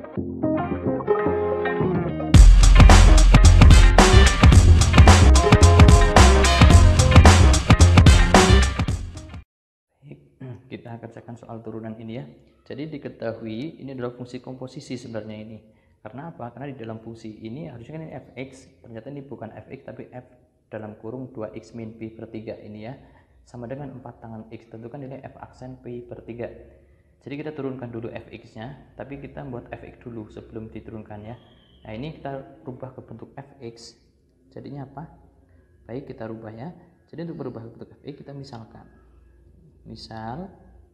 Kita kerjakan soal turunan ini ya. Jadi diketahui ini adalah fungsi komposisi sebenarnya ini. Karena apa? Karena di dalam fungsi ini harusnya kan ini fx, ternyata ini bukan fx tapi f dalam kurung 2x min pi per 3 ini ya. Sama dengan 4 tangan x, tentukan nilai f aksen pi per 3. Jadi kita turunkan dulu fx-nya, tapi kita buat fx dulu sebelum diturunkan ya. Nah ini kita rubah ke bentuk fx. Jadinya apa? Baik, kita rubah ya. Jadi untuk berubah ke bentuk fx kita misalkan. Misal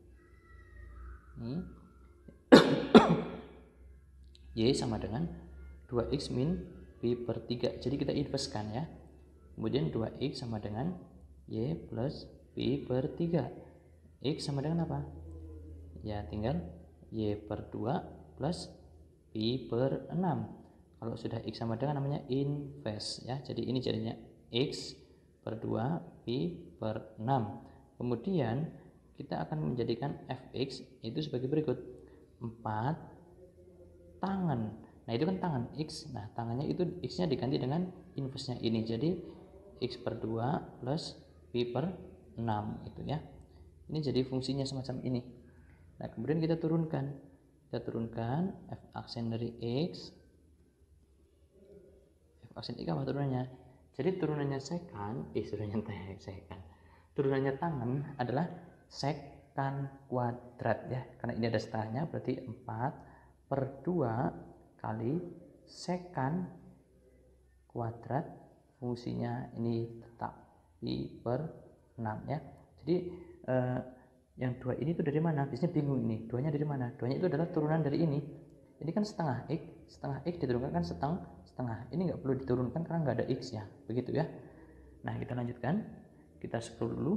y sama dengan 2x min pi per 3. Jadi kita inverskan ya. Kemudian 2x sama dengan y plus pi per 3. X sama dengan apa? Ya tinggal y per 2 plus pi per 6. Kalau sudah x sama dengan namanya inverse ya. Jadi ini jadinya x per 2 pi per 6. Kemudian kita akan menjadikan fx itu sebagai berikut. 4 tangan. Nah itu kan tangan x. Nah tangannya itu x-nya diganti dengan inverse-nya ini. Jadi x per 2 plus pi per 6 itu ya. Ini jadi fungsinya semacam ini. Nah kemudian kita turunkan. Kita turunkan f aksen dari x. F aksen x apa turunannya? Jadi turunannya sekan. Turunannya tangan adalah sekan kuadrat ya. Karena ini ada setengahnya berarti 4 per 2 kali sekan kuadrat, fungsinya ini tetap pi per 6 ya. Jadi yang 2 ini tuh dari mana? Biasanya bingung ini. 2-nya dari mana? 2-nya itu adalah turunan dari ini. Ini kan setengah x diturunkan kan setengah. Ini nggak perlu diturunkan karena nggak ada x ya. Begitu ya. Nah, kita lanjutkan. Kita scroll dulu.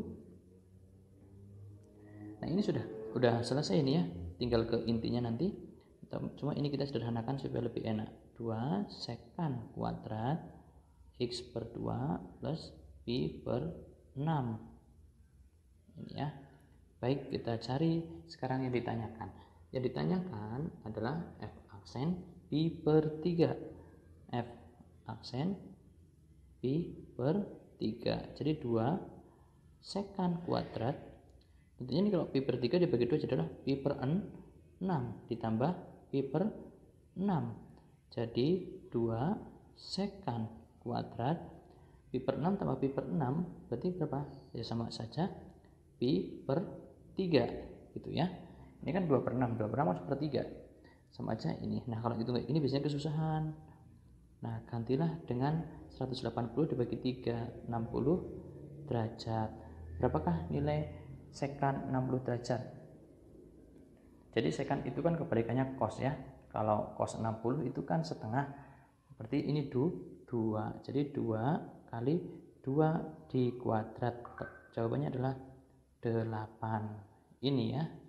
Nah, ini sudah selesai ini ya. Tinggal ke intinya nanti. Cuma ini kita sederhanakan supaya lebih enak. 2 sekan kuadrat x per 2 plus pi per 6. Ini ya. Baik, kita cari sekarang yang ditanyakan. Yang ditanyakan adalah f aksen pi per 3. F aksen pi per 3. Jadi 2 sekan kuadrat. Tentunya ini kalau pi per 3 dibagi 2 adalah pi per 6 ditambah pi per 6. Jadi 2 sekan kuadrat pi per 6 tambah pi per 6 berarti berapa? Ya sama saja pi per 3 gitu ya. Ini kan 2 per 6 masuk per 3 sama aja ini. Nah kalau itu ini biasanya kesusahan. Nah gantilah dengan 180 dibagi 3, 60 derajat. Berapakah nilai sekan 60 derajat? Jadi sekan itu kan kebalikannya cos ya. Kalau cos 60 itu kan setengah, berarti ini 2. Jadi 2 kali 2 di kuadrat. Jawabannya adalah 8. Ini ya.